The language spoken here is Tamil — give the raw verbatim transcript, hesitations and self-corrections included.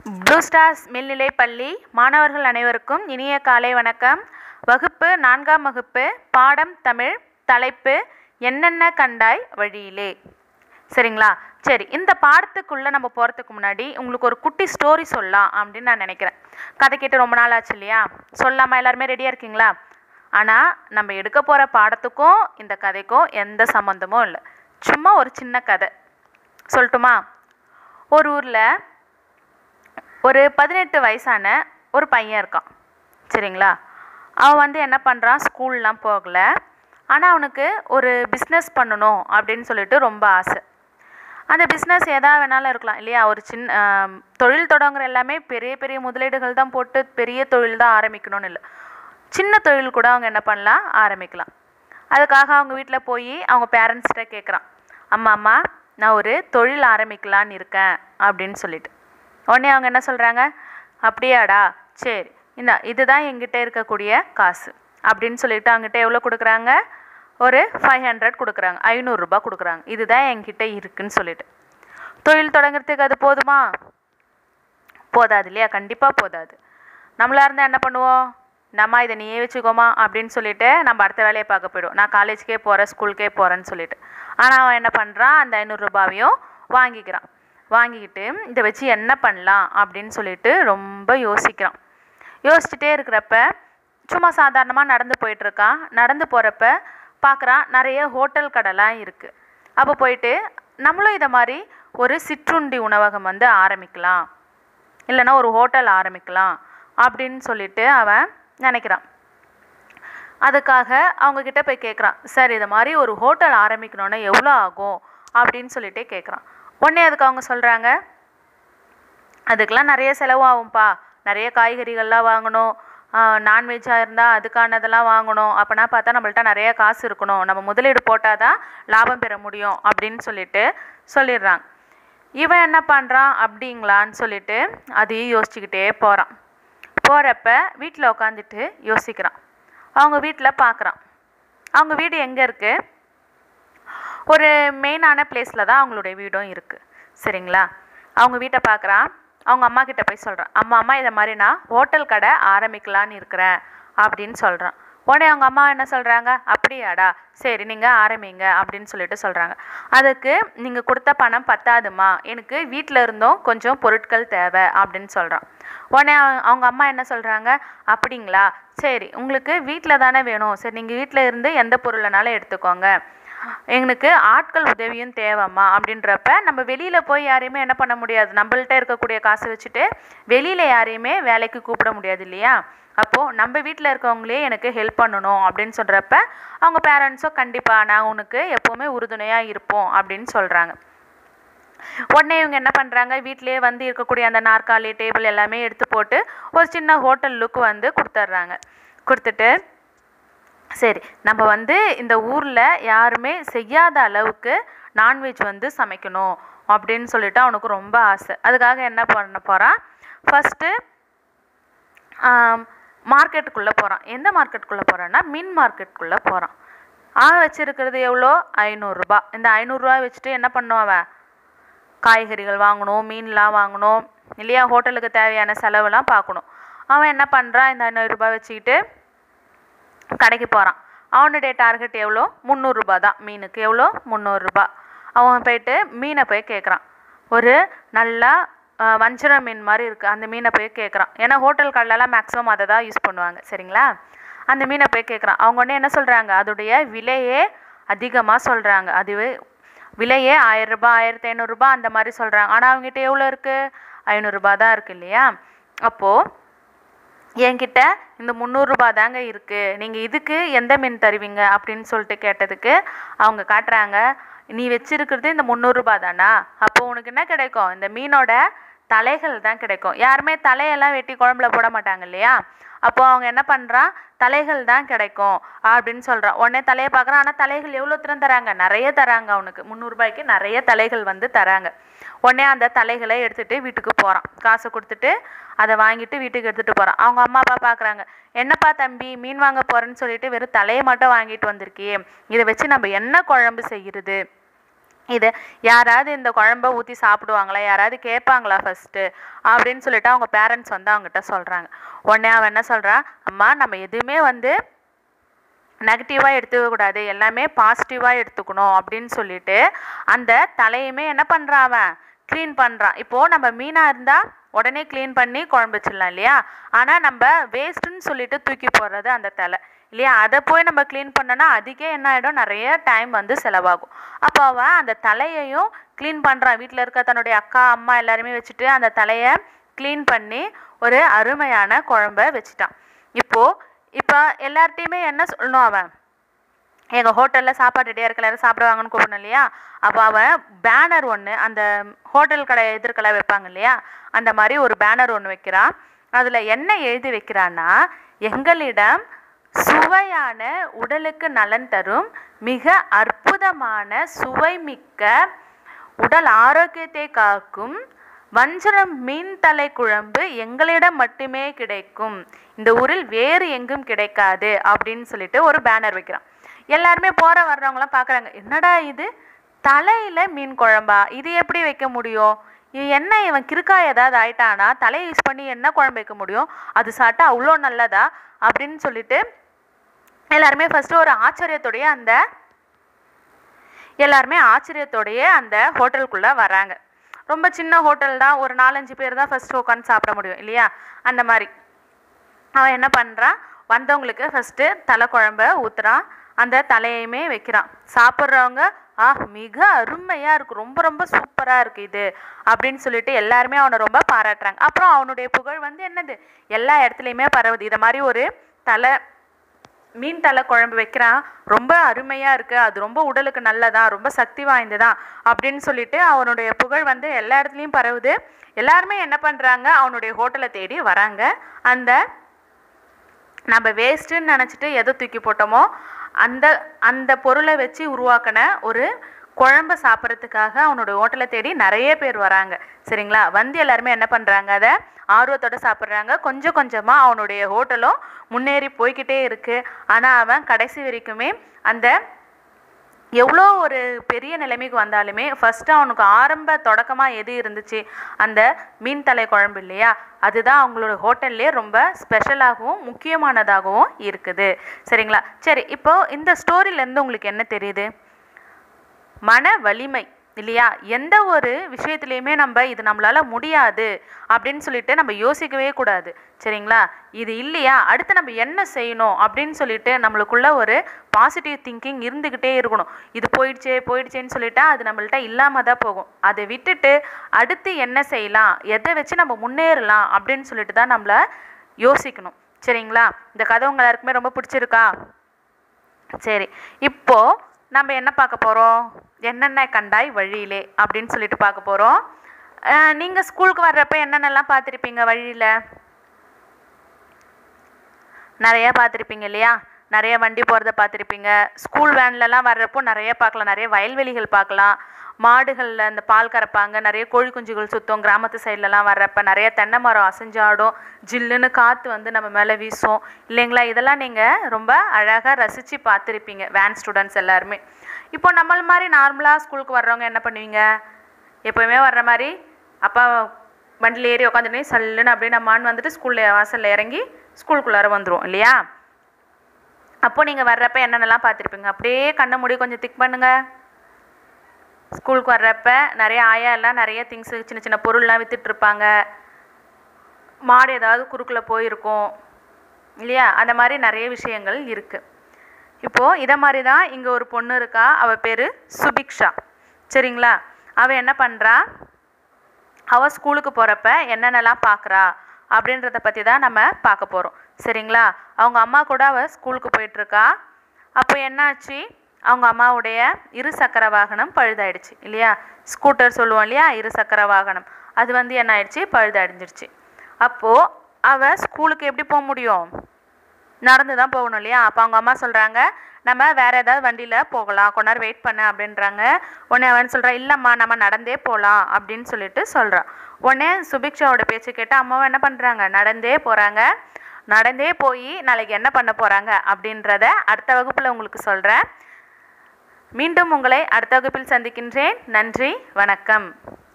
ப்ளூ ஸ்டார்ஸ் மேல்நிலைப் பள்ளி மாணவர்கள் அனைவருக்கும் இனிய காலை வணக்கம். வகுப்பு நான்காம் வகுப்பு, பாடம் தமிழ், தலைப்பு என்னென்ன கண்டாய் வழியிலே. சரிங்களா? சரி, இந்த பாடத்துக்குள்ளே நம்ம போகிறதுக்கு முன்னாடி உங்களுக்கு ஒரு குட்டி ஸ்டோரி சொல்லலாம் அப்படின்னு நான் நினைக்கிறேன். கதை கேட்டு ரொம்ப நாள் ஆச்சு இல்லையா? சொல்லாமல் எல்லாருமே ரெடியாக இருக்கீங்களா? ஆனால் நம்ம எடுக்க போகிற பாடத்துக்கும் இந்த கதைக்கும் எந்த சம்மந்தமும் இல்லை. சும்மா ஒரு சின்ன கதை சொல்லட்டுமா? ஒரு ஊரில் ஒரு பதினெட்டு வயசான ஒரு பையன் இருக்கான். சரிங்களா? அவன் வந்து என்ன பண்ணுறான், ஸ்கூல்லாம் போகலை. ஆனால் அவனுக்கு ஒரு பிஸ்னஸ் பண்ணணும் அப்படின்னு சொல்லிட்டு ரொம்ப ஆசை. அந்த பிஸ்னஸ் எதா வேணாலும் இருக்கலாம் இல்லையா? ஒரு சின்ன தொழில் தொடங்குற எல்லாமே பெரிய பெரிய முதலீடுகள் தான் போட்டு பெரிய தொழில் தான் ஆரம்பிக்கணும்னு இல்லை. சின்ன தொழில் கூட அவங்க என்ன பண்ணலாம், ஆரம்பிக்கலாம். அதுக்காக அவங்க வீட்டில் போய் அவங்க பேரண்ட்ஸ்கிட்ட கேட்குறான், அம்மா அம்மா நான் ஒரு தொழில் ஆரம்பிக்கலான்னு இருக்கேன் அப்படின்னு சொல்லிட்டு. உடனே அவங்க என்ன சொல்கிறாங்க, அப்படியாடா, சரி இந்த இதுதான் எங்கிட்ட இருக்கக்கூடிய காசு அப்படின்னு சொல்லிட்டு அவங்ககிட்ட எவ்வளோ கொடுக்குறாங்க, ஒரு ஃபைவ் ஹண்ட்ரட் கொடுக்குறாங்க, ஐநூறுரூபா கொடுக்குறாங்க. இதுதான் என்கிட்ட இருக்குன்னு சொல்லிட்டு. தொழில் தொடங்குறதுக்கு அது போதுமா? போதாது இல்லையா? கண்டிப்பாக போதாது. நம்மளாக இருந்தால் என்ன பண்ணுவோம், நம்ம இதை நீயே வச்சுக்கோமா அப்படின்னு சொல்லிட்டு நம்ம அடுத்த வேலையை பார்க்க போய்டும். நான் காலேஜுக்கே போகிறேன், ஸ்கூலுக்கே போகிறேன்னு சொல்லிட்டு. ஆனால் அவன் என்ன பண்ணுறான், அந்த ஐநூறுரூபாவையும் வாங்கிக்கிறான். வாங்கிக்கிட்டு இதை வச்சு என்ன பண்ணலாம் அப்படின்னு சொல்லிட்டு ரொம்ப யோசிக்கிறான். யோசிச்சுட்டே இருக்கிறப்ப சும்மா சாதாரணமாக நடந்து போயிட்டுருக்கான். நடந்து போகிறப்ப பார்க்குறான் நிறைய ஹோட்டல் கடைலாம் இருக்குது. அப்போ போயிட்டு நம்மளும் இதை மாதிரி ஒரு சிற்றுண்டி உணவகம் வந்து ஆரம்பிக்கலாம், இல்லைன்னா ஒரு ஹோட்டல் ஆரம்பிக்கலாம் அப்படின்னு சொல்லிட்டு அவன் நினைக்கிறான். அதுக்காக அவங்கக்கிட்ட போய் கேட்குறான், சார் இதை மாதிரி ஒரு ஹோட்டல் ஆரம்பிக்கணுன்னா எவ்வளோ ஆகும் அப்படின்னு சொல்லிட்டு கேட்குறான். உடனே அதுக்கு அவங்க சொல்கிறாங்க, அதுக்கெலாம் நிறைய செலவு ஆகும்ப்பா, நிறைய காய்கறிகள்லாம் வாங்கணும், நான்வெஜ்ஜாக இருந்தால் அதுக்கானதெல்லாம் வாங்கணும், அப்போனா பார்த்தா நம்மள்ட்ட நிறைய காசு இருக்கணும், நம்ம முதலீடு போட்டால் தான் லாபம் பெற முடியும் அப்படின்னு சொல்லிட்டு சொல்லிடுறாங்க. இவன் என்ன பண்ணுறான், அப்படிங்களான்னு சொல்லிட்டு அதையும் யோசிச்சுக்கிட்டே போகிறான். போகிறப்ப வீட்டில் உட்காந்துட்டு யோசிக்கிறான். அவங்க வீட்டில் பார்க்குறான். அவங்க வீடு எங்கே இருக்குது, ஒரு மெயினான பிளேஸில் தான் அவங்களுடைய வீடும் இருக்குது. சரிங்களா? அவங்க வீட்டை பார்க்குறான். அவங்க அம்மா கிட்ட போய் சொல்கிறான், அம்மா அம்மா இதை மாதிரி நான் ஹோட்டல் கடை ஆரம்பிக்கலான்னு இருக்கிறேன் அப்படின்னு சொல்கிறான். உடனே அவங்க அம்மா என்ன சொல்கிறாங்க, அப்படியாடா, சரி நீங்கள் ஆரம்பிங்க அப்படின்னு சொல்லிட்டு சொல்கிறாங்க. அதுக்கு நீங்கள் கொடுத்த பணம் பத்தாதுமா, எனக்கு வீட்டில் இருந்தும் கொஞ்சம் பொருட்கள் தேவை அப்படின்னு சொல்கிறான். உடனே அவங்க அம்மா என்ன சொல்கிறாங்க, அப்படிங்களா, சரி உங்களுக்கு வீட்டில் தானே வேணும், சரி நீங்கள் வீட்டில் இருந்து எந்த பொருளைனாலும் எடுத்துக்கோங்க, எங்களுக்கு ஆட்கள் உதவியும் தேவைம்மா அப்படின்றப்ப நம்ம வெளியில் போய் யாரையுமே என்ன பண்ண முடியாது, நம்மள்கிட்ட இருக்கக்கூடிய காசு வச்சுட்டு வெளியில் யாரையுமே வேலைக்கு கூப்பிட முடியாது இல்லையா? அப்போது நம்ம வீட்டில் இருக்கவங்களே எனக்கு ஹெல்ப் பண்ணணும் அப்படின்னு சொல்கிறப்ப அவங்க பேரண்ட்ஸும் கண்டிப்பாக நான் உனக்கு எப்போவுமே உறுதுணையாக இருப்போம் அப்படின்னு சொல்கிறாங்க. உடனே இவங்க என்ன பண்ணுறாங்க, வீட்டிலே வந்து இருக்கக்கூடிய அந்த நாற்காலி டேபிள் எல்லாமே எடுத்து போட்டு ஒரு சின்ன ஹோட்டல் லுக் வந்து கொடுத்துட்றாங்க. கொடுத்துட்டு சரி நம்ம வந்து இந்த ஊரில் யாருமே செய்யாத அளவுக்கு நான்வெஜ் வந்து சமைக்கணும் அப்படின்னு சொல்லிட்டு அவனுக்கு ரொம்ப ஆசை. அதுக்காக என்ன பண்ண போகிறான், ஃபஸ்ட்டு மார்க்கெட்டுக்குள்ளே போகிறான். எந்த மார்க்கெட்டுக்குள்ளே போகிறான்னா மீன் மார்க்கெட்டுக்குள்ளே போகிறான். அவன் வச்சுருக்கிறது எவ்வளோ, ஐநூறுரூபா. இந்த ஐநூறுரூவா வச்சுட்டு என்ன பண்ணுவான், காய்கறிகள் வாங்கணும், மீன்லாம் வாங்கணும் இல்லையா, ஹோட்டலுக்கு தேவையான செலவுலாம் பார்க்கணும். அவன் என்ன பண்ணுறான், இந்த ஐநூறுரூபா வச்சுக்கிட்டு கடைக்கு போகிறான். அவனுடைய டார்கெட் எவ்வளோ, முந்நூறுரூபா தான். மீனுக்கு எவ்வளோ, முந்நூறுரூபா. அவன் போயிட்டு மீனை போய் கேட்குறான். ஒரு நல்லா வஞ்சர மீன் மாதிரி இருக்குது அந்த மீனை போய் கேட்குறான். ஏன்னா ஹோட்டல் கடைலலாம் மேக்ஸிமம் அதை தான் யூஸ் பண்ணுவாங்க. சரிங்களா? அந்த மீனை போய் கேட்குறான். அவங்க உடனே என்ன சொல்கிறாங்க, அதோடைய விலையே அதிகமாக சொல்கிறாங்க. அதுவே விலையே ஆயிரரூபா ஆயிரத்தி ஐநூறுரூபா அந்த மாதிரி சொல்கிறாங்க. ஆனால் அவங்ககிட்ட எவ்வளோ இருக்குது, ஐநூறுரூபா தான் இருக்குது இல்லையா? அப்போது என்கிட்ட இந்த முந்நூறுரூபா தாங்க இருக்குது, நீங்கள் இதுக்கு எந்த மீன் தருவீங்க அப்படின்னு சொல்லிட்டு கேட்டதுக்கு அவங்க காட்டுறாங்க, நீ வச்சிருக்கிறது இந்த முந்நூறுரூபா தானா, அப்போது உனக்கு என்ன கிடைக்கும், இந்த மீனோட தலைகள் தான் கிடைக்கும். யாருமே தலையெல்லாம் வெட்டி குழம்புல போட மாட்டாங்க இல்லையா? அப்போது அவங்க என்ன பண்ணுறான், தலைகள் தான் கிடைக்கும் அப்படின்னு சொல்கிறான். உடனே தலையை பார்க்குறான். ஆனால் தலைகள் எவ்வளோ திறம் தராங்க, நிறைய தராங்க. அவனுக்கு முந்நூறுரூபாய்க்கு நிறைய தலைகள் வந்து தராங்க. உடனே அந்த தலைகளை எடுத்துகிட்டு வீட்டுக்கு போகிறான். காசை கொடுத்துட்டு அதை வாங்கிட்டு வீட்டுக்கு எடுத்துகிட்டு போகிறான். அவங்க அம்மா அப்பா பார்க்குறாங்க, என்னப்பா தம்பி மீன் வாங்க போகிறேன்னு சொல்லிட்டு வெறும் தலையை மட்டும் வாங்கிட்டு வந்திருக்கியே, இதை வச்சு நம்ம என்ன குழம்பு செய்கிறது, இது யாராவது இந்த குழம்ப ஊற்றி சாப்பிடுவாங்களா, யாராவது கேட்பாங்களா ஃபஸ்ட்டு அப்படின்னு சொல்லிட்டு அவங்க பேரண்ட்ஸ் வந்து அவங்ககிட்ட சொல்கிறாங்க. உடனே அவன் என்ன சொல்கிறான், அம்மா நம்ம எதுவுமே வந்து நெகட்டிவாக எடுத்துக்கக்கூடாது, எல்லாமே பாசிட்டிவாக எடுத்துக்கணும் அப்படின்னு சொல்லிட்டு அந்த தலையுமே என்ன பண்ணுறான், அவன் க்ளீன் பண்ணுறான். இப்போது நம்ம மீனாக இருந்தால் உடனே க்ளீன் பண்ணி குழம்பு வச்சிடலாம் இல்லையா, ஆனால் நம்ம வேஸ்ட்டுன்னு சொல்லிட்டு தூக்கி போடுறது அந்த தலை இல்லையா, அதை போய் நம்ம க்ளீன் பண்ணோன்னா அதுக்கே என்ன ஆகிடும், நிறைய டைம் வந்து செலவாகும். அப்போ அவன் அந்த தலையையும் க்ளீன் பண்ணுறான். வீட்டில் இருக்க தன்னுடைய அக்கா அம்மா எல்லாருமே வச்சுட்டு அந்த தலையை க்ளீன் பண்ணி ஒரு அருமையான குழம்ப வச்சுட்டான். இப்போது இப்போ எல்லார்ட்டையுமே என்ன சொல்லணும், அவன் எங்கள் ஹோட்டலில் சாப்பாடு ரெடியாக இருக்க எல்லாரும் சாப்பிடுவாங்கன்னு கூப்பிடணும் இல்லையா. அப்போ அவன் பேனர் ஒன்று அந்த ஹோட்டல் கடை எதிர்க்கெல்லாம் வைப்பாங்க இல்லையா, அந்த மாதிரி ஒரு பேனர் ஒன்று வைக்கிறான். அதில் என்ன எழுதி வைக்கிறான்னா, எங்களிடம் சுவையான உடலுக்கு நலன் தரும் மிக அற்புதமான சுவைமிக்க உடல் ஆரோக்கியத்தை காக்கும் வஞ்சரம் மீன் தலை குழம்பு எங்களிடம் மட்டுமே கிடைக்கும், இந்த ஊரில் வேறு எங்கும் கிடைக்காது அப்படின்னு சொல்லிட்டு ஒரு பேனர் வைக்கிறான். எல்லாருமே போகிற வர்றவங்களாம் பார்க்குறாங்க, என்னடா இது தலையில் மீன் குழம்பா, இது எப்படி வைக்க முடியும், என்ன இவன் கிறுக்கா ஏதாவது ஆயிட்டானா, தலையை யூஸ் பண்ணி என்ன குழம்பு வைக்க முடியும், அது சாப்பிட்டா அவ்வளோ நல்லதா அப்படின்னு சொல்லிட்டு எல்லாருமே ஃபஸ்ட்டு ஒரு ஆச்சரியத்தோடைய அந்த எல்லாருமே ஆச்சரியத்தோடைய அந்த ஹோட்டலுக்குள்ளே வராங்க. ரொம்ப சின்ன ஹோட்டல் தான், ஒரு நாலஞ்சு பேர் தான் ஃபஸ்ட்டு உட்காந்து சாப்பிட முடியும் இல்லையா. அந்த மாதிரி அவன் என்ன பண்ணுறான், வந்தவங்களுக்கு ஃபஸ்ட்டு தலை குழம்ப ஊற்றுறான், அந்த தலையுமே வைக்கிறான். சாப்பிட்றவங்க ஆ மிக அருமையாக இருக்குது, ரொம்ப ரொம்ப சூப்பராக இருக்குது இது அப்படின்னு சொல்லிட்டு எல்லாருமே அவனை ரொம்ப பாராட்டுறாங்க. அப்புறம் அவனுடைய புகழ் வந்து என்னது, எல்லா இடத்துலையுமே பரவுது. இதை மாதிரி ஒரு தலை மீன் தலை குழம்பு வைக்கிறான், ரொம்ப அருமையாக இருக்குது, அது ரொம்ப உடலுக்கு நல்லதா, ரொம்ப சக்தி வாய்ந்ததான் அப்படின்னு சொல்லிட்டு அவனுடைய புகழ் வந்து எல்லா இடத்துலையும் பரவுது. எல்லாருமே என்ன பண்ணுறாங்க, அவனுடைய ஹோட்டலை தேடி வராங்க. அந்த நம்ம வேஸ்ட்டுன்னு நினச்சிட்டு எதை தூக்கி போட்டோமோ அந்த அந்த பொருளை வச்சு உருவாக்கின ஒரு குழம்பை சாப்பிட்றதுக்காக அவனோட ஹோட்டலை தேடி நிறைய பேர் வராங்க. சரிங்களா, வந்து எல்லாருமே என்ன பண்ணுறாங்க, அதை ஆர்வத்தோடு சாப்பிட்றாங்க. கொஞ்சம் கொஞ்சமாக அவனுடைய ஹோட்டலும் முன்னேறி போய்கிட்டே இருக்குது. ஆனால் அவன் கடைசி வரைக்குமே அந்த எவ்வளோ ஒரு பெரிய நிலைமைக்கு வந்தாலுமே ஃபஸ்ட்டு அவனுக்கு ஆரம்ப தொடக்கமாக எது இருந்துச்சு, அந்த மீன் தலை குழம்பு இல்லையா, அதுதான் அவங்களோட ஹோட்டல்லே ரொம்ப ஸ்பெஷலாகவும் முக்கியமானதாகவும் இருக்குது. சரிங்களா, சரி இப்போது இந்த ஸ்டோரியிலேருந்து உங்களுக்கு என்ன தெரியுது, மன வலிமை இல்லையா, எந்த ஒரு விஷயத்துலையுமே நம்ம இது நம்மளால் முடியாது அப்படின்னு சொல்லிட்டு நம்ம யோசிக்கவே கூடாது. சரிங்களா, இது இல்லையா அடுத்து நம்ம என்ன செய்யணும் அப்படின்னு சொல்லிட்டு நம்மளுக்குள்ள ஒரு பாசிட்டிவ் திங்கிங் இருந்துக்கிட்டே இருக்கணும். இது போயிடுச்சே போயிடுச்சேன்னு சொல்லிட்டா அது நம்மள்ட்ட இல்லாமல் தான் போகும். அதை விட்டுட்டு அடுத்து என்ன செய்யலாம், எதை வச்சு நம்ம முன்னேறலாம் அப்படின்னு சொல்லிட்டு தான் நம்மளை யோசிக்கணும். சரிங்களா, இந்த கதை உங்கள் எல்லாருக்குமே ரொம்ப பிடிச்சிருக்கா? சரி, இப்போது நம்ம என்ன பார்க்க போகிறோம், என்னென்ன கண்டாய் வழியிலே அப்படின்னு சொல்லிட்டு பார்க்க போகிறோம். நீங்கள் ஸ்கூலுக்கு வர்றப்ப என்னென்னலாம் பார்த்துருப்பீங்க, வழியில் நிறைய பார்த்துருப்பீங்க இல்லையா, நிறைய வண்டி போகிறத பார்த்துருப்பீங்க. ஸ்கூல் வேன்லலாம் வர்றப்போ நிறைய பார்க்கலாம், நிறைய வயல்வெளிகள் பார்க்கலாம், மாடுகளில் அந்த பால் கறப்பாங்க, நிறைய கோழி குஞ்சுகள் சுற்றும். கிராமத்து சைட்லலாம் வர்றப்ப நிறைய தென்னை மரம் அசைஞ்சாடும், ஜில்லுன்னு காற்று வந்து நம்ம மேலே வீசும் இல்லைங்களா. இதெல்லாம் நீங்கள் ரொம்ப அழகாக ரசித்து பார்த்துருப்பீங்க வேன் ஸ்டூடெண்ட்ஸ் எல்லாருமே. இப்போ நம்மள மாதிரி நார்மலாக ஸ்கூலுக்கு வர்றவங்க என்ன பண்ணுவீங்க, எப்போயுமே வர்ற மாதிரி அப்பா வண்டியில் ஏறி உட்காந்துட்டு சல்லுன்னு அப்படியே நம்மான்னு வந்துட்டு ஸ்கூலில் வாசலில் இறங்கி ஸ்கூலுக்குள்ளார வந்துடும் இல்லையா. அப்போது நீங்கள் வர்றப்ப என்னென்னலாம் பார்த்துருப்பீங்க, அப்படியே கண்ணை மூடி கொஞ்சம் திக் பண்ணுங்கள். ஸ்கூலுக்கு வர்றப்ப நிறைய ஆயா எல்லாம் நிறைய திங்ஸு சின்ன சின்ன பொருள்லாம் விற்றுட்ருப்பாங்க, மாடு ஏதாவது குறுக்கில் போயிருக்கும் இல்லையா, அந்த மாதிரி நிறைய விஷயங்கள் இருக்குது. இப்போது இதை மாதிரி தான் இங்கே ஒரு பொண்ணு இருக்கா, அவள் பேர் சுபிக்ஷா. சரிங்களா, அவள் என்ன பண்ணுறா, அவள் ஸ்கூலுக்கு போகிறப்ப என்னென்னலாம் பார்க்குறா அப்படின்றத பற்றி தான் நம்ம பார்க்க போகிறோம். சரிங்களா, அவங்க அம்மா கூட அவள் ஸ்கூலுக்கு போயிட்டுருக்கா. அப்போ என்னாச்சு, அவங்க அம்மாவுடைய இரு சக்கர வாகனம் பழுதாயிடுச்சு இல்லையா, ஸ்கூட்டர் சொல்லுவோம் இல்லையா, இரு சக்கர வாகனம், அது வந்து என்ன ஆயிடுச்சு, பழுதடைஞ்சிடுச்சு. அப்போது அவள் ஸ்கூலுக்கு எப்படி போக முடியும், நடந்து தான் போகணும் இல்லையா. அப்போ அவங்க அம்மா சொல்கிறாங்க, நம்ம வேறு ஏதாவது வண்டியில் போகலாம், கொஞ்ச நேரம் வெயிட் பண்ண அப்படின்றாங்க. உடனே அவன் சொல்கிறா, இல்லைம்மா நம்ம நடந்தே போகலாம் அப்படின்னு சொல்லிட்டு சொல்கிறான். உடனே சுபிக்ஷாவோட பேச்சு கேட்டு அம்மாவும் என்ன பண்ணுறாங்க, நடந்தே போகிறாங்க. நடந்தே போய் நாளைக்கு என்ன பண்ண போகிறாங்க அப்படின்றத அடுத்த வகுப்பில் உங்களுக்கு சொல்கிறேன். மீண்டும் உங்களை அடுத்த வகுப்பில் சந்திக்கின்றேன். நன்றி, வணக்கம்.